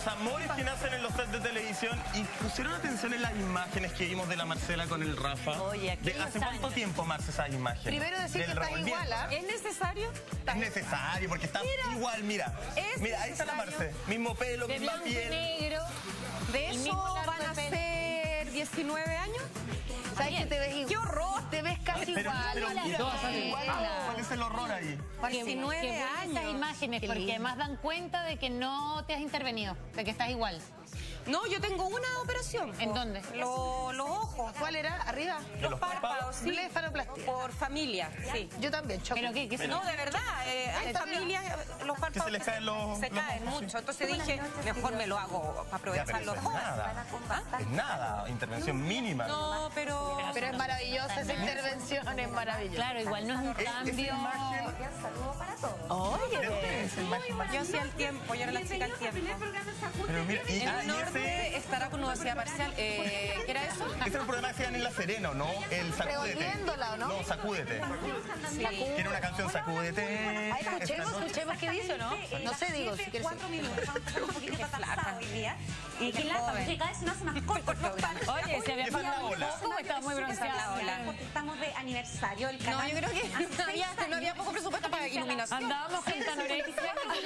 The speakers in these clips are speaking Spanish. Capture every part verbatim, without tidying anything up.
los amores que nacen en los sets de televisión. Y pusieron atención en las imágenes que vimos de la Marcela con el Rafa. Oye, de, ¿hace cuánto años. tiempo, Marce, esas imágenes? Primero decir Del que estás revolviendo. igual, ¿eh? ¿Es necesario? Es necesario, porque está Mira, igual, mira. es Mira, ahí está la necesario. Marce. Mismo pelo, De misma blanco y piel. negro. ¿De El eso mismo largo van a de pelo. ser diecinueve años? ¿Sabes Bien. que te ves igual? ¡Qué horror! Te ves casi Pero, igual. pero, la y todas salen igual. novela. ¿Cuál es el horror ahí? diecinueve Qué buenas años. esas imágenes, Qué porque lindo. además dan cuenta de que no te has intervenido, de que estás igual. No, yo tengo una operación. ¿En po. dónde? Lo- los ojos. ¿Cuál era? ¿Arriba? ¿De Los párpados, sí. Blefaroplastia. Por familia, sí. Yo también, choco. ¿Pero qué? ¿Qué se- No, de verdad, eh, hay está, familias, eh, los párpados Que se les caen los- se los caen ojos, sí. mucho. Entonces dije, mejor me lo hago para aprovechar Ya, pero los eso es ojos. nada. Es nada. Intervención mínima. No, pero... Pero es maravillosa esa intervención, es maravillosa. Claro, igual no es un Es- esa cambio. imagen- Oye, ¿De dónde es esa imagen? Yo hacía el tiempo, yo era la chica del tiempo. Pero mira, y, En ah, el y ese, norte estará con universidad parcial. Eh, ¿Qué era eso? ese era un programa que hacían en La Serena, ¿no? El Sacúdete. Revolviéndola, ¿o no? No, Sacúdete. Sí. Tiene una canción Sacúdete. Ay, escuchemos, escuchemos qué dice, ¿o no? No sé, digo, si quieres. Cuatro minutos, vamos a un poquito Qué flaca. atrasado hoy día. Y Qué que lata, joven. porque cada vez se nos hace más corto el programa. Oye, se había Esa es la pasado un ola. poco, estaba muy bronceada. ola. Porque estamos de aniversario del canal. No, yo creo que Hace no había, seis no había años. poco presupuesto para iluminación. Andábamos con anorexia.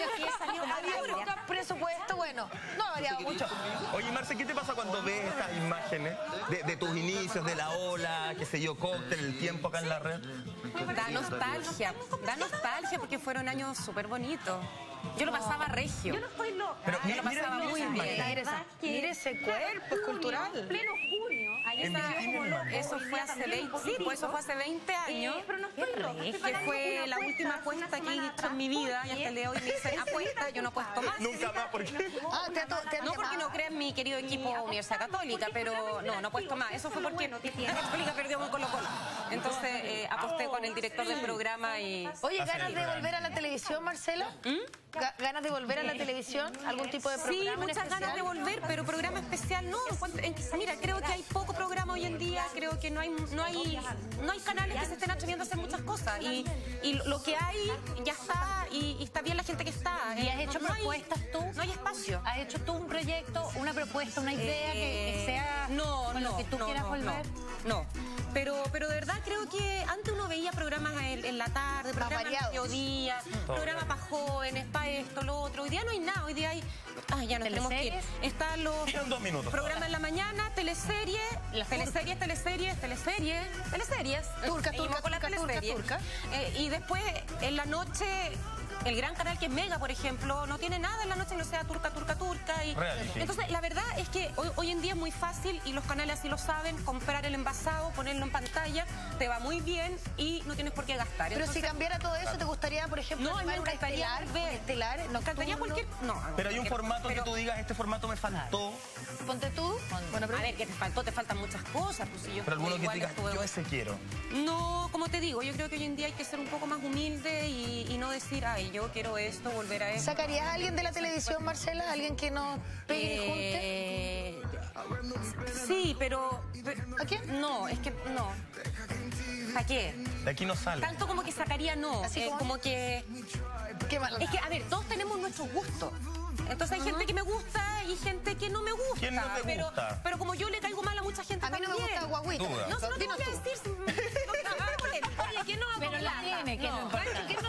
Había un presupuesto, bueno, no ha variado mucho. Oye, Marce, ¿qué te pasa cuando ves estas imágenes de, de tus inicios, de la ola, qué sé yo, cóctel, el tiempo acá en la red? Da nostalgia, da nostalgia porque fueron años súper bonitos. Yo lo pasaba regio. Yo no estoy loca. Pero Yo lo pasaba muy bien. Mira esa- mira ese cuerpo, es cultural. En pleno junio. Ayer En estaba bikini, como hermano. loco. Eso Hoy fue día hace también veinte, un sí, pues eso poquitito. fue hace veinte años. Eh, pero no estoy loca. Estoy Que pagando fue una la última hace una apuesta que he semana hecho en mi atrás. vida y hasta el día de hoy me dicen apuesta, yo no apuesto más. Nunca más, ¿por qué? Ah, te ha, to- te ha No porque no llamado. crea en mi querido equipo Universidad Católica, pero no, no apuesto más. Eso fue porque la Católica perdió con Colo Colo. Entonces eh, aposté con el director del programa y... Oye, Hace ¿ganas de programa. volver a la televisión, Marcela? Ga- ¿Ganas de volver a la televisión? ¿Algún tipo de programa Sí, en muchas ganas de especial? volver, pero programa especial no. Encuentro- en- Mira, creo que hay poco programa hoy en día, creo que no hay no hay no hay canales que se estén atreviendo a hacer muchas cosas y, y lo que hay ya está y, y está bien la gente que está. ¿Y has Eh, hecho no hay- propuestas tú? No hay espacio. ¿Has hecho tú un proyecto, una propuesta, una idea que, que Eh, sea no, con no, lo que tú no, quieras no, volver? No, no. Pero, pero de verdad creo que antes uno veía programas en, en la tarde, programas variados. mediodía, programas para jóvenes, para esto, lo otro. Hoy día no hay nada, hoy día hay... Ay, ya nos tenemos que ir. ¿Teleseries? Están los Quedan dos minutos. programas en la mañana, teleseries, Las teleseries, teleseries, teleseries, teleseries. Turca, Seguimos turca, con la turca, turca, teleserie. turca. Eh, y después, en la noche... El gran canal que es Mega, por ejemplo, no tiene nada en la noche que no sea turca, turca, turca. Y... Reality. Entonces, la verdad es que hoy, hoy en día es muy fácil y los canales así lo saben, comprar el envasado, ponerlo en pantalla, te va muy bien y no tienes por qué gastar. Pero si Entonces, cambiara todo eso, ¿te gustaría, por ejemplo, No, a mí me animar un encantaría estelar? ver. un estelar me encantaría nocturno? cualquier... No, Pero hay un cualquier- formato pero- que tú digas, este formato me faltó. Ponte tú. Bueno, A ver, que te faltó, te faltan muchas cosas. Pues, si yo Pero alguno que igual te digas, estuve- yo ese quiero. No, como te digo, yo creo que hoy en día hay que ser un poco más humilde y, y no decir, ay, yo quiero esto, volver a esto. ¿Sacarías a alguien de la televisión, Marcela? ¿Alguien que nos pegue y junte? Eh, sí, pero, pero- ¿A quién? No, es que no. ¿Para qué? De aquí no sale. Tanto como que sacaría no. Así Eh, como- como que. Qué malo. Es que, a ver, todos tenemos nuestros gustos. Entonces hay gente que me gusta y gente que no me gusta. ¿Quién no te pero, gusta? pero como yo le caigo mal a mucha gente A mí no me también. gusta el guaguito. Duda. No, si no te Dinos voy a tú. decir. si- no, no, no, Oye, ¿quién no va a Pero la popular? tiene, que No. no importa. ¿Quién no